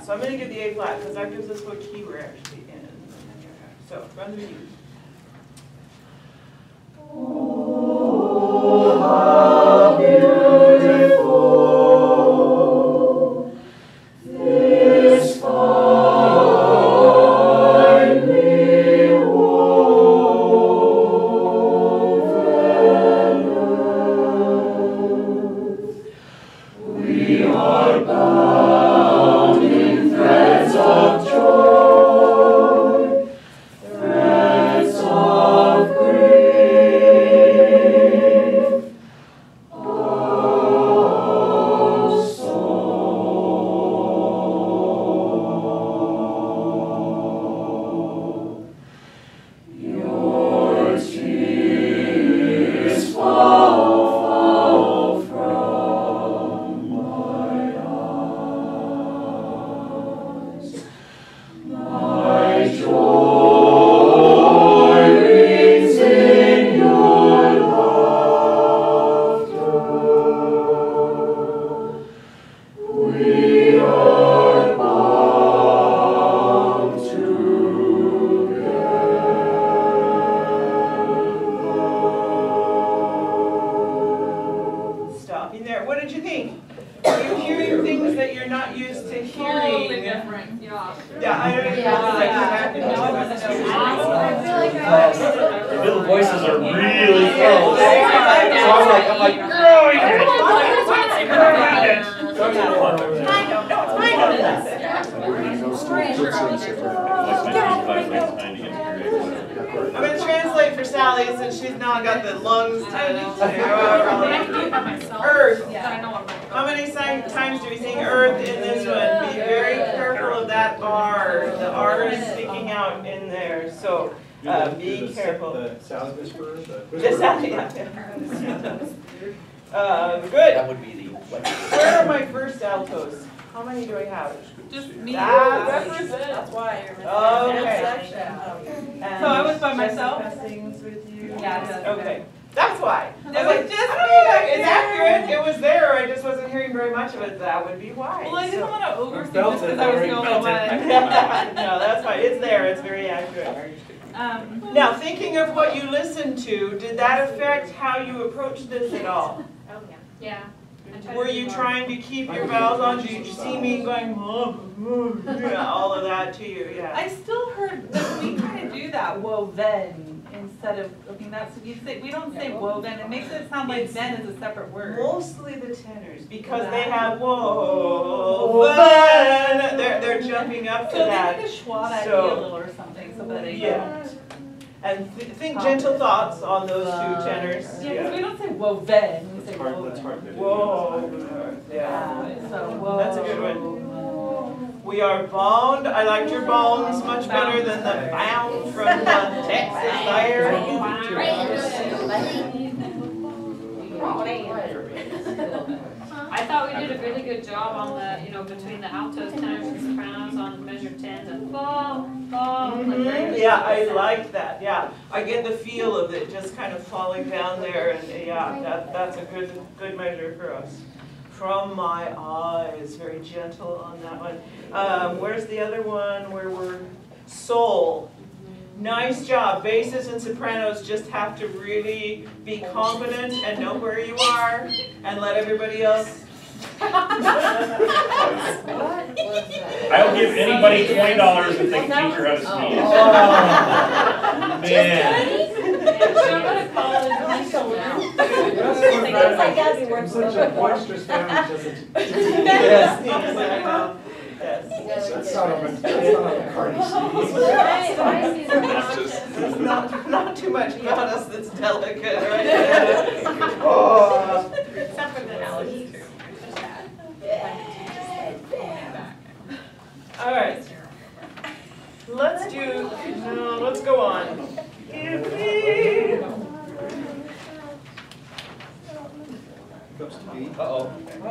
So I'm going to give the A flat because that gives us what key we're actually in. So run the view. Oh, how beautiful this finely woven earth. We are bound in threads of joy, threads of grief, of sorrow. Your tears fall from my eyes. My joy reads in your laughter. We are bound together. Stopping there. What did you think? Are you hearing things that you're not used to hearing? Totally different, yeah. Yeah, I don't know. The middle voices are really close. So I'm like, I'm going to translate for Sally since she's now got the lungs to Earth. How many times do we sing Earth in this one? Be very careful of that R. The R is sticking out in there. So be careful. The Sally whisperer? The Sally, good. that would be the. Where are my first altos? How many do I have? Just me. That's why. Okay. So I was by myself? Things with you. Yeah. Okay. That's why. I was It like, was just I don't know, it's accurate. It was there. I just wasn't hearing very much of it. That would be why. Well, I didn't So- want to overthink felt this it, because I was Larry, the only felt it. one. No, that's fine. It's there. It's very accurate. Now, thinking of what you listened to, did that affect how you approached this at all? Yeah. Were you trying to keep your vowels on? Did you see me going, yeah, all of that to you? Yeah. I still heard that we kind of do that woven instead of, that's, we don't say woven. It makes it sound like then is a separate word. Mostly the tenors, because they have woven. They're jumping up to So that. they need to schwa that So- heel or something so that they Yeah. And think gentle thoughts on those two tenors. Yeah, because we don't say woven, we say That's woven. hard to do. Whoa. Yeah. So whoa. That's a good one. We are bound. I liked your bones much better than the bound from the Texas there. I thought we did a really good job on the, between the altos, tenors, and sopranos on measure 10s and Yeah, I like that. Yeah, I get the feel of it just kind of falling down there, and yeah, that's a good measure for us. From my eyes, very gentle on that one. Where's the other one where we're soul? Nice job. Basses and sopranos just have to really be confident and know where you are, and let everybody else. I'll give anybody $20 if they can teach her how to sneeze. Man. I'm such a boisterous family, doesn't Yes. That's not a McCartney sneeze. Not too much about us that's delicate, right? Oh. Except for the allergies. All right. Let's go on. Comes to B. Uh-oh.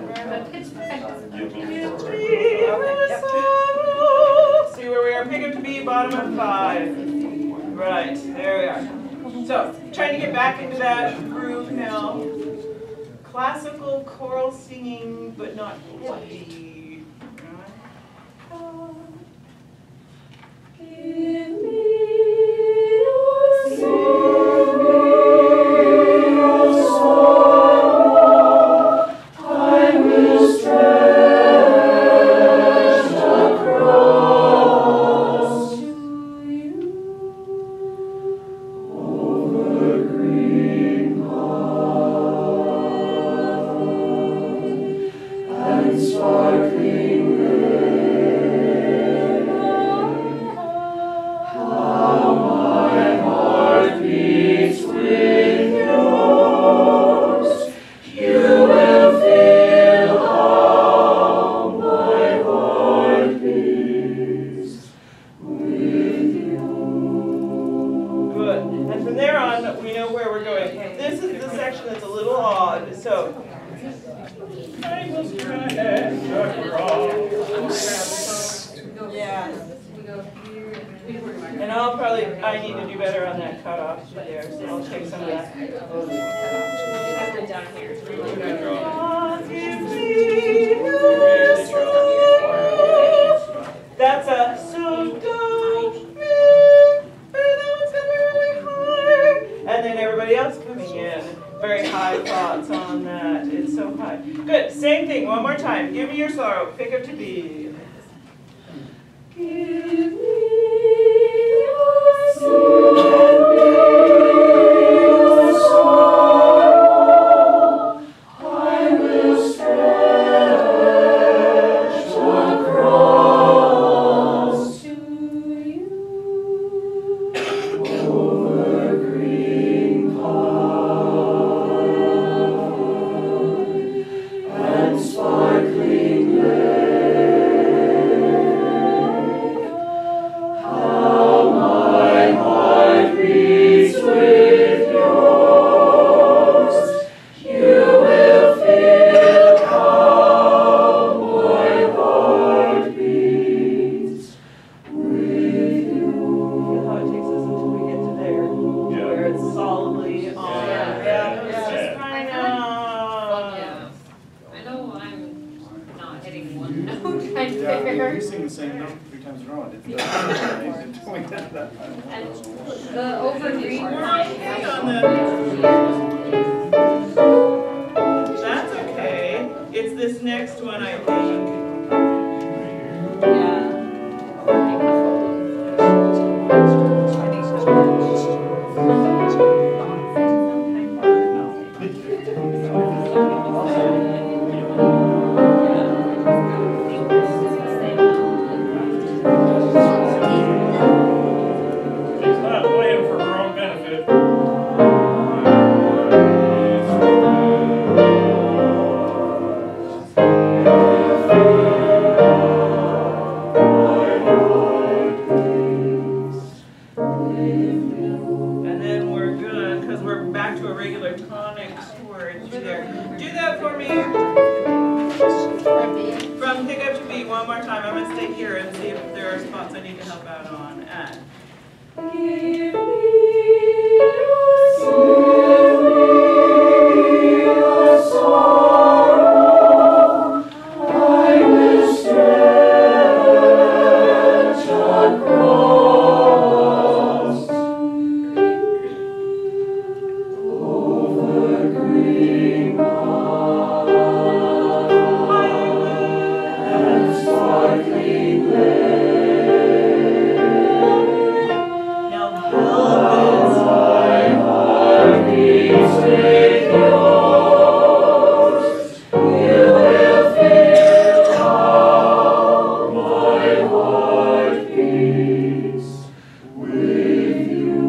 See where we are? Pick up to B, bottom of 5. Right, there we are. So, trying to get back into that groove now. Classical choral singing, but not heavy. I need to do better on that cutoff there, so I'll take some of that. I've been down here. That's a so do, that one's gonna be really high. And then everybody else coming in, very high thoughts on that. It's so high. Good, same thing, one more time. Give me your sorrow, pick up to B. Give me your sorrow, I will stretch across to you over green pine and sparkling lake. How my heart beats with yours. You will feel how my heart beats with yours. Feel how it takes us until we get to there, where it's solidly on. Yeah. It's just kind of. Yeah. I know I'm not hitting one note right Yeah, there. you sing the same note 3 times in a row. It's And done. the over green line. Okay on the. That's okay. It's this next one, I think. Yeah. She's not playing for her own benefit. And then we're good, because we're back to a regular tonic chord there. Do that for me. From pick up to B one more time. I'm going to stay here and see if there are spots I need to help out on. And give me your sorrow, I will stretch across over green pine and sparkling lake. Now build this. My heart beats with yours. You will feel how my heart beats with you.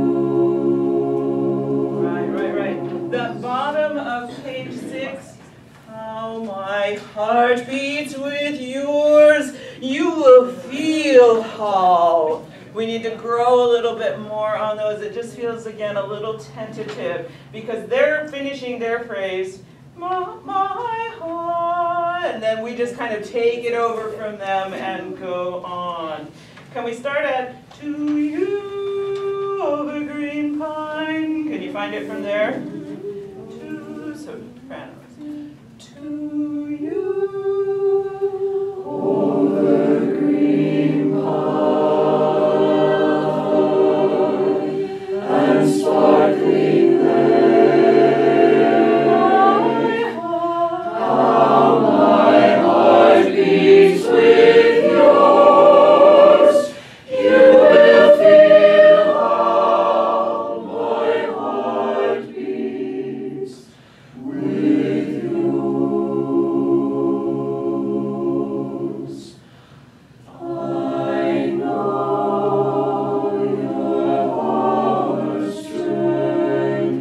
Right. The bottom of page 6. How my heart beats with yours. You will feel how. We need to grow a little bit more on those. It just feels, again, a little tentative because they're finishing their phrase, my heart, and then we just kind of take it over from them and go on. Can we start at to you over green pine? Can you find it from there? To sopranos. To you over green pine and sparkling lake. How my heart beats with yours. You will feel how my heart beats with yours. I know your heart's strength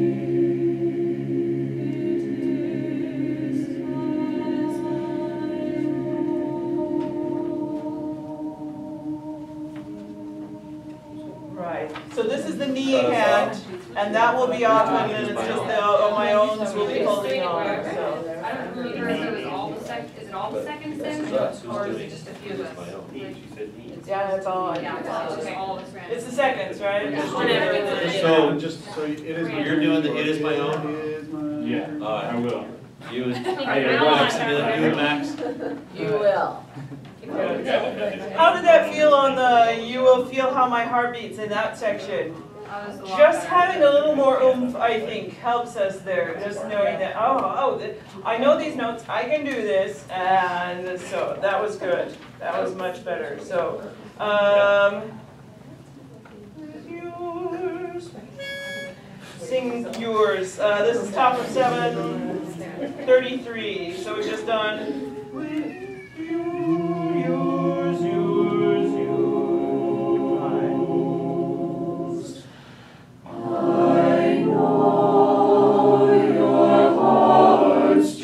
Right. So this is the knee hand, and that will be off, and then it's just the my own will be holding on. So. I don't remember if it was all the is it all all the seconds This in, is us, who's or is doing it just a few It of Is My us? Own, E250. Yeah, that's all. Yeah, it's just all of us ran. It's the seconds, right? Just whenever we want it. So, just, so it is. my You're doing the turn, It Is My Own? It is my. Yeah, Alright. I will. You and, I you know. and Max? You will. How did that feel on the, you will feel how my heart beats in that section? That was a lot Just better. having a little more oomph, I think, helps us there. Just knowing that, I know these notes, I can do this, and so that was good. That was much better. So, yours. Sing yours. This is top of 733. So we've just done yours, yours, yours. I know your heart's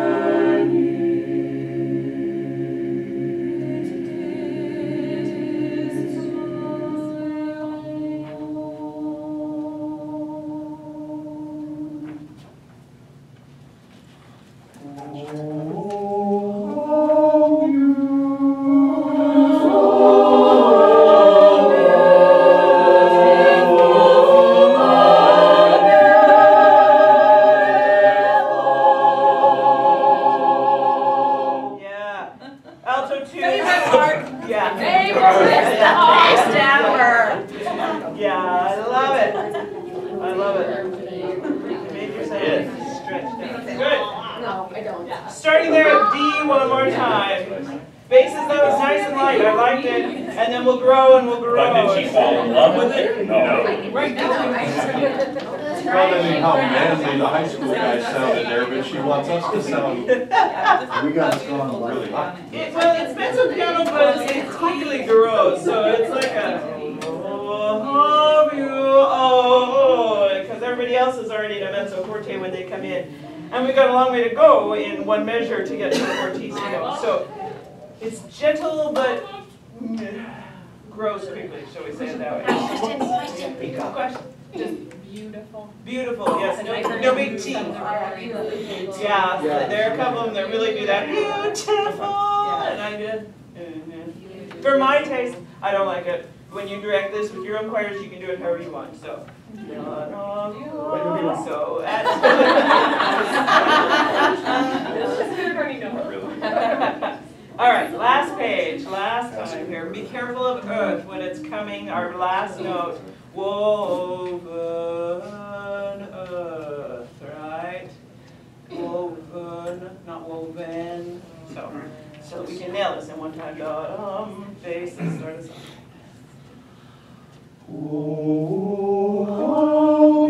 Yeah. Alto 2. Favorite part. Yeah. Favorite part ever. Yeah, I love it. I love it. Made yourself stretch down. Good. No, I don't. Starting there at D one more time. Basses, that was nice and light. I liked it. And then we'll grow and we'll grow. But did she fall in love with it? No. Right now. Well, I mean, how manly the high school guys sounded there, but she wants us to sound. We got strong really light. It's mezzo piano, but it's quickly grows. So it's like a because everybody else is already in a mezzo forte when they come in. And we've got a long way to go in one measure to get to the fortissimo. So it's gentle, but grows quickly, shall we say it that way. Question? Beautiful. Beautiful, yes, no big T. Yeah, there are a couple of them that really do that. Beautiful, and I did. For my taste, I don't like it. When you direct this with your own choirs, you can do it however you want, so. So, all right, last page, last time here. Be careful of earth when it's coming, our last note. Woven earth, right? Woven, not woven. So we can nail this in one time. Basis, start us off. Oh, how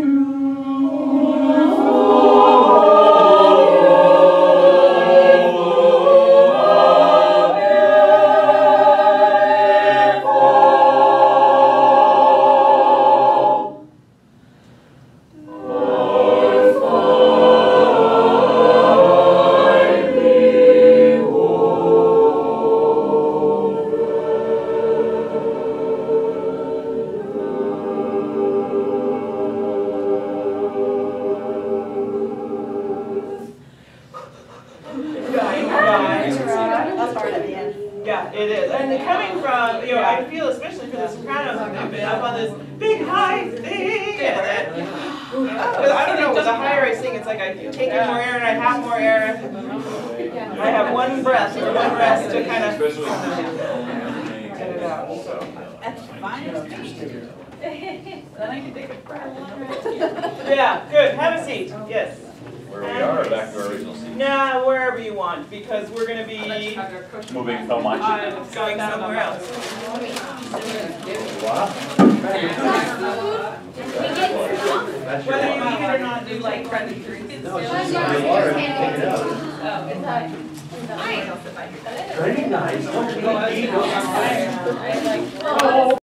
That's hard at the end. Yeah, it is. And coming from, I feel especially for the sopranos, I've been up on this big high thing. And then, I don't know, the higher I sing, it's like I take in more air and I have more air. I have one breath to kind of get it out. So. That's fine. Then I can take a breath. Yeah, good. Have a seat. Yes. Where we are, or back to our original seat? Nah, wherever you want, because we're going to be moving so much. going somewhere else. Whether you eat it or not, Do like friendly drinks. No, it's just the water, take it out. Nice. Very nice. Oh,